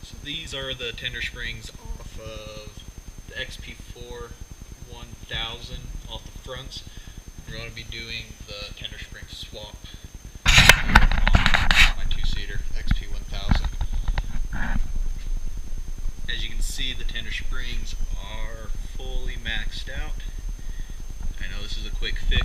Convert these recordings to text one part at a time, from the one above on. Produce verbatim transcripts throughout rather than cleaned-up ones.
So these are the tender springs off of the X P four one thousand off the fronts. We're going to be doing the tender spring swap on my two-seater X P one thousand. As you can see, the tender springs are fully maxed out. I know this is a quick fix,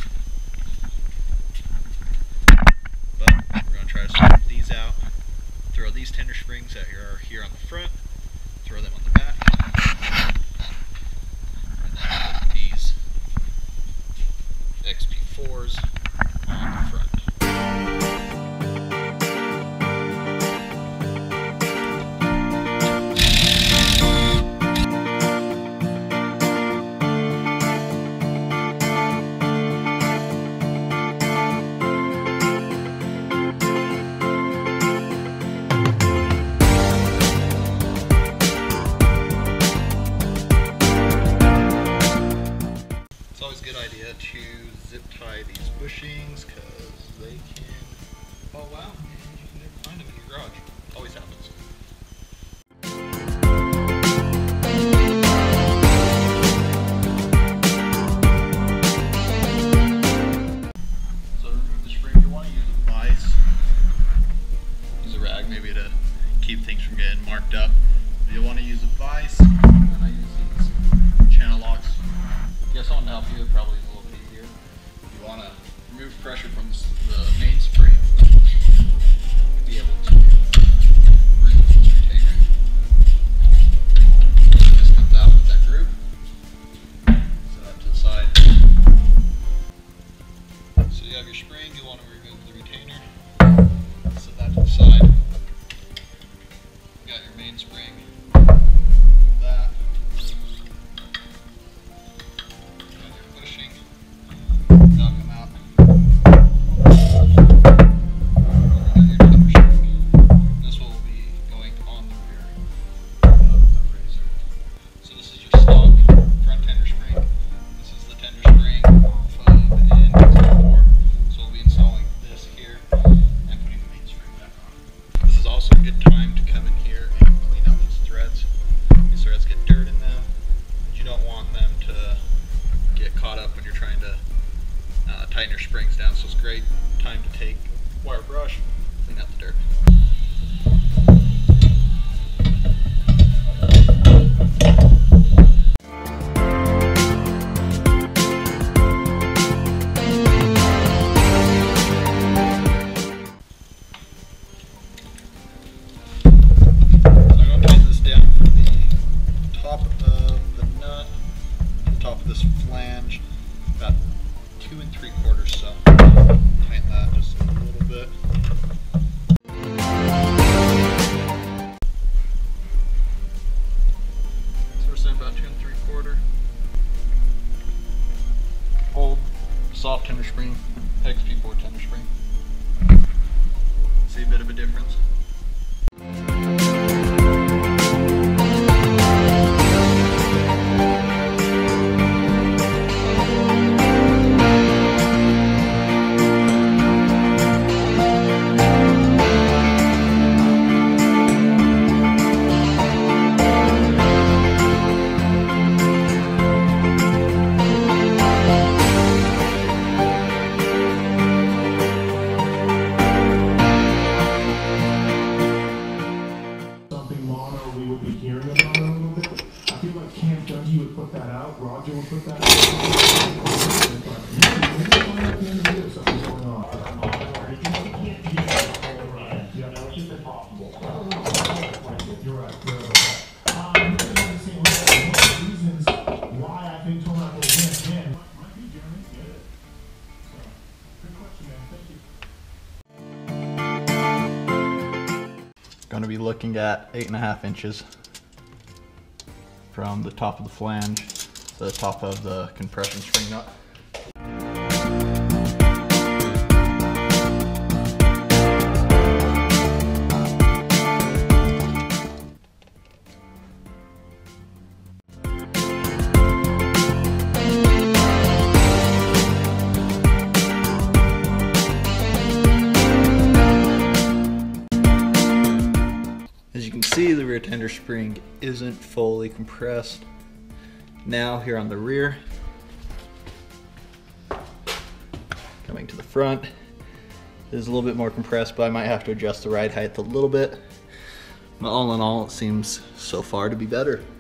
but we're going to try to swap these out. Throw these tender springs that are here on the front, throw them on the back, and then put these X P fours on the front. It's always a good idea to zip tie these bushings because they can fall out and you can never find them in your garage. Always happens. So to remove the spring, you want to use a vise. Use a rag maybe to keep things from getting marked up. You'll want to use a vise, and I use these channel locks. Get someone to help you, it probably is a little bit easier. You want to remove pressure from the main spring to be able to remove the retainer. It just comes out with that groove. Set that to the side. So you have your spring, you want to remove the retainer. Set that to the side. You got your main spring. That. Tighten your springs down, so it's a great time to take a wire brush, clean out the dirt. So I'm going to tighten this down from the top of the nut to the top of this flange, about two and three quarters, so tighten that just a little bit. So we're saying about two and three quarter. Old soft tender spring, X P four tender spring. See a bit of a difference. Roger will put that out. You're right. Um, reasons why I think Toronto will win again. Might be Jeremy. Good. Good question, man. Thank you. Going to be looking at eight and a half inches from the top of the flange to the top of the compression spring nut. see, the rear tender spring isn't fully compressed. Now here on the rear, coming to the front, is a little bit more compressed, but I might have to adjust the ride height a little bit. But all in all, it seems so far to be better.